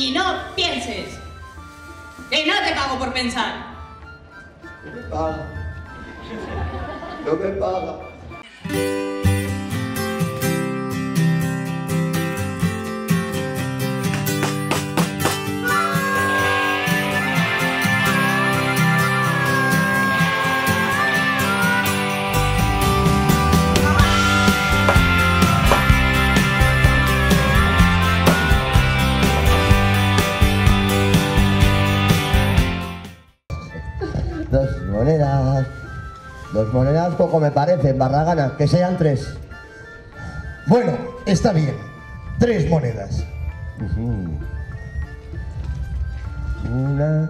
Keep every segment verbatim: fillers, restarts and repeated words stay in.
y no pienses. Que no te pago por pensar. No me paga. No me paga. Dos monedas. Dos monedas poco me parece, Barragana, que sean tres. Bueno, está bien. Tres monedas. Uh-huh. Una.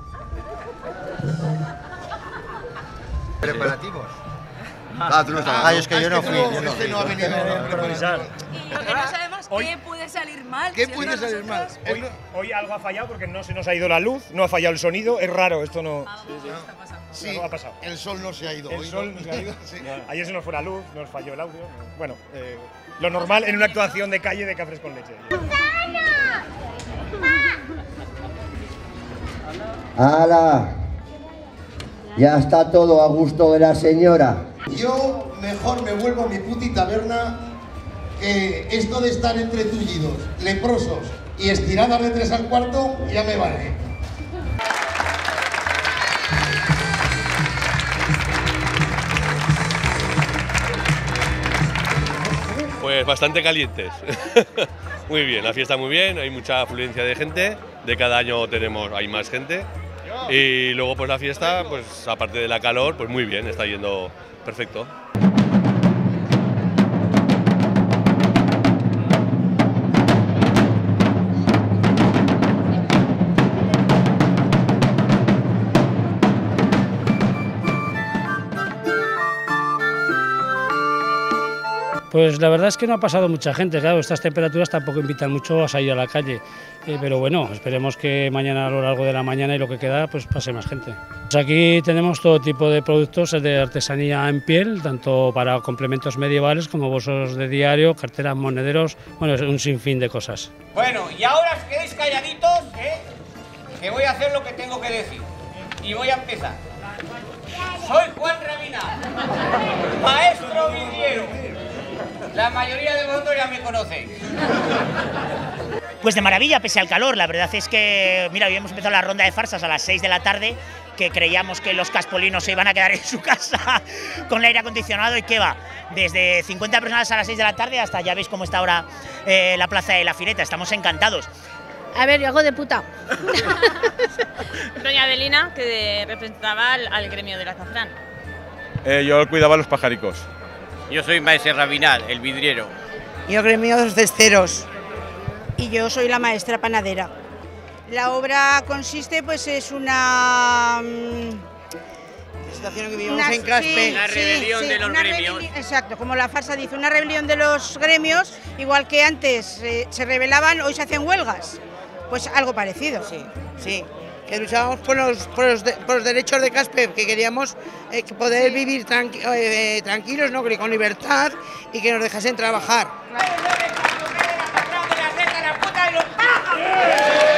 Preparativos. Ah, tú no estás. Ah, es que yo no fui. no, Yo no este fui. no ha venido a improvisar. Y lo que no sabemos Hoy- qué puede salir mal. ¿Qué si puede no salir mal? nosotros- Hoy, hoy algo ha fallado porque no se nos ha ido la luz, no ha fallado el sonido, es raro, esto no, Algo está pasando. Sí, algo ha pasado. el sol no se ha ido El hoy. sol ¿no? nos ha ido. Sí. Ayer se nos fue la luz, nos falló el audio. Bueno, eh, lo normal en una actuación de calle de Cafres con Leche. ¡Hala! Ya está todo a gusto de la señora. Yo mejor me vuelvo a mi puti taberna, que esto de estar entre tullidos, leprosos y estiradas de tres al cuarto ya me vale. Pues bastante calientes. Muy bien, la fiesta muy bien, hay mucha afluencia de gente, de cada año tenemos, hay más gente. Y luego pues la fiesta, pues aparte de la calor, pues muy bien, está yendo perfecto. Pues la verdad es que no ha pasado mucha gente, claro, estas temperaturas tampoco invitan mucho a salir a la calle, eh, pero bueno, esperemos que mañana a lo largo de la mañana y lo que queda, pues pase más gente. Pues aquí tenemos todo tipo de productos de artesanía en piel, tanto para complementos medievales como bolsos de diario, carteras, monederos, bueno, un sinfín de cosas. Bueno, y ahora os quedéis calladitos, ¿eh? Que voy a hacer lo que tengo que decir. Y voy a empezar. Soy Juan Rabina, maestro vidriero. La mayoría de vosotros ya me conocéis. Pues de maravilla, pese al calor. La verdad es que, mira, hoy hemos empezado la ronda de farsas a las seis de la tarde, que creíamos que los caspolinos se iban a quedar en su casa con el aire acondicionado, y qué va, desde cincuenta personas a las seis de la tarde hasta, ya veis cómo está ahora eh, la plaza de la Fileta. Estamos encantados. A ver, yo hago de puta. Doña Adelina, que representaba al, al gremio del azafrán. Eh, yo cuidaba a los pajaricos. Yo soy maestro Rabinal, el vidriero. Yo gremio de los cesteros. Y yo soy la maestra panadera. La obra consiste, pues es una... La situación que vivimos en Caspe. Sí, la rebelión sí, sí, de los gremios. Exacto, como la farsa dice, una rebelión de los gremios, igual que antes eh, se rebelaban, hoy se hacen huelgas. Pues algo parecido. Sí, sí. Que luchábamos por los, por los, de, por los derechos de Caspe, que queríamos eh, poder sí. vivir tranqui eh, tranquilos, ¿no? Con libertad y que nos dejasen trabajar. ¡La puta y los pájaros!